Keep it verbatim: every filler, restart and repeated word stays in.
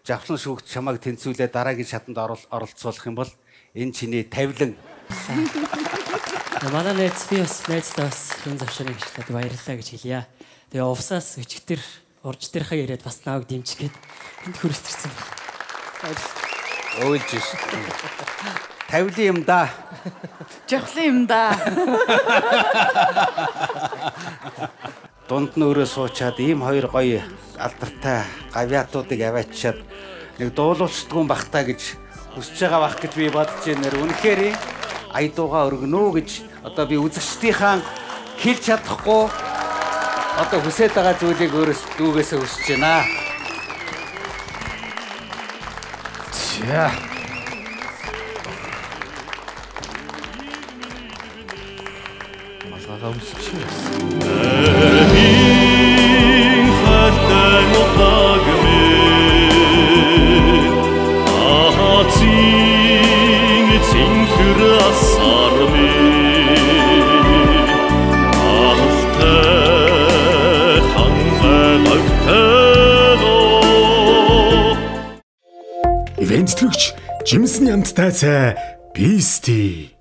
Жавхлан шүүгч чамайг тэнцвүүлээ дараагийн шатанд оролцуулах юм бол энэ чиний тавилан. Манай найз би бас найздаа бас энэ завшааны гिचлээд баярлалаа гэж хэлье. Тэгээ увсаас өчигдөр урж дээрхаа яриад бас нааг дэмжихэд энд хүрэлцэрсэн байна. Ойлж ш. Тавилан юм да. Жавхлан юм да. Дунд нь өрөө суучаад ийм хоёр гоё алдартай гавьяатуудыг аваачаад нэг дуулуучдгүй бахтаа гэж хүсэж байгаа бах гэж би бодож байна. Үнэхээр айдууга өргөнөө гэж одоо би үзэгчдийнхаа хэлж чадахгүй одоо хүсэж байгаа зүйлийг өөрөөс дүүгээсээ хүсэж байна. За. Малгайгаа үсчихээ. Ивент төлөгч Жимсэн ямттай цай Бисти